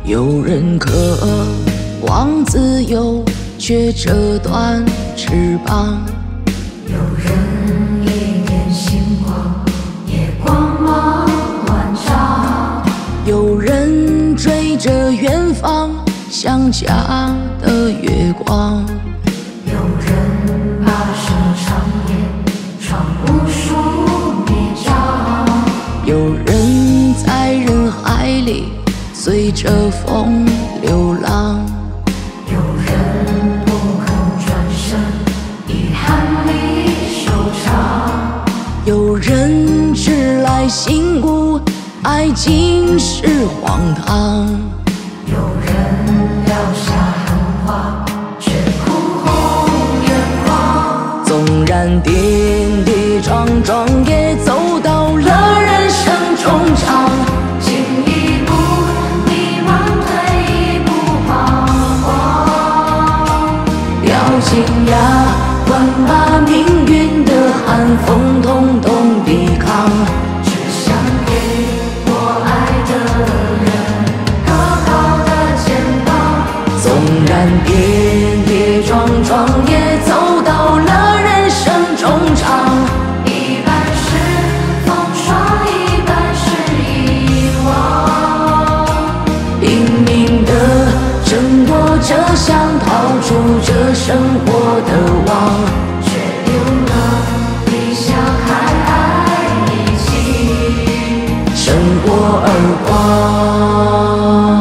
有人渴望自由，却折断翅膀； 有人一点星光，也光芒万丈； 有人追着远方想家的月光； 有人跋涉长夜，闯无数迷障； 有人在人海里随着风流浪； 有人不肯转身，遗憾里收场； 有人直来信故，爱尽是荒唐； 有人撂下狠话，却哭红眼眶。 纵然跌跌撞撞，也走到了人生终场。 进一步迷茫，退一步彷徨。 咬紧牙关，把命运的寒风统统抵抗。 只想给我爱的人可靠的肩膀。 纵然跌跌撞撞，也走到了人生终场。 一半是风霜，一半是遗忘。 拼命地挣脱着，想逃出这生活的网， 却丢了理想，还爱一起生活耳光。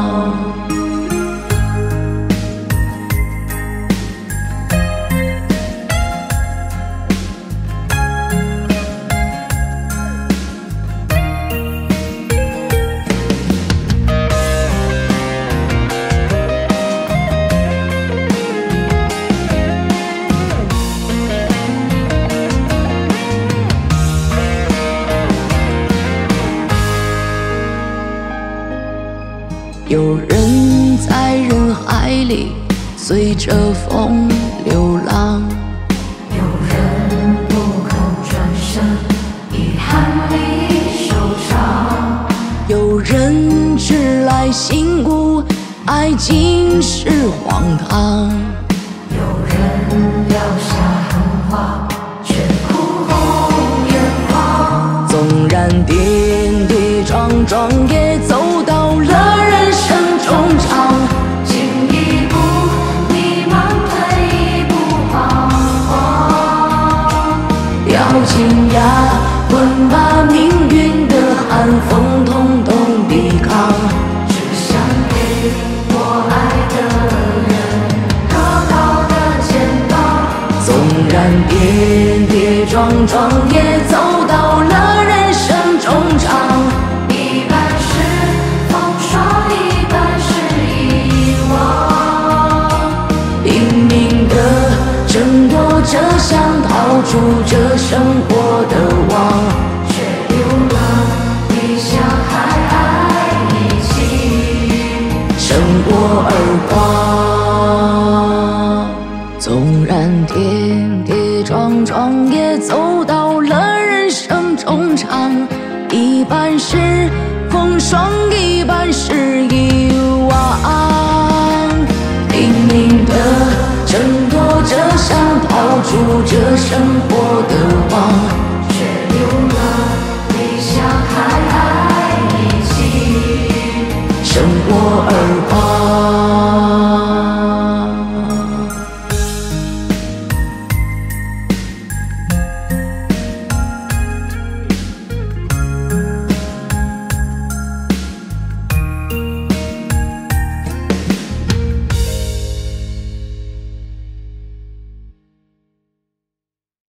有人在人海里随着风流浪， 有人不肯转身，遗憾里收场； 有人直来信故，爱尽是荒唐； 有人撂下狠话，却哭红眼眶。 纵然跌跌撞撞，也走到了人生终场。 进一步迷茫，退一步彷徨。 咬紧牙关，把命运的寒风统统抵抗。 只想给我爱的人可靠的肩膀。 纵然跌跌撞撞，也走到了人生终场。 一半是风霜，一半是遗忘。 拼命地挣脱着，想逃出这生活的网， 却丢了理想，还爱一起生活耳光。纵然跌跌撞撞，也走到了人生终场。一半是风霜，一半是遗忘。拼命地挣脱着，想逃出这生活的网。